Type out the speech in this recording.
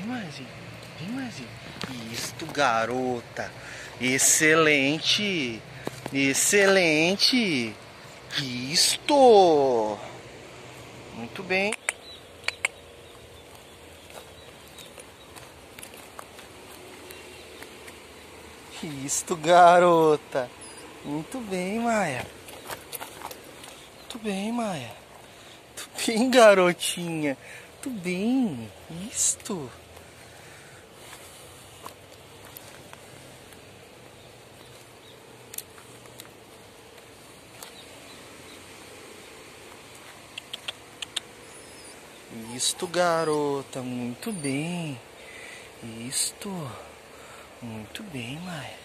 Vem, Maiazinho. Vem, Maiazinho. Isto, garota. Excelente. Excelente. Isto. Muito bem. Isto, garota. Muito bem, Maia. Muito bem, Maia. Muito bem, garotinha. Muito bem. Isto. Isto, garota. Muito bem. Isto. Muito bem, Maia.